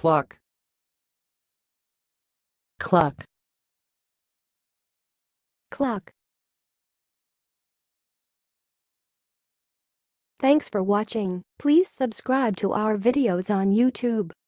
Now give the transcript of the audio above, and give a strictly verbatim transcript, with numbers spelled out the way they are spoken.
cluck, cluck, cluck. Thanks for watching. Please subscribe to our videos on YouTube.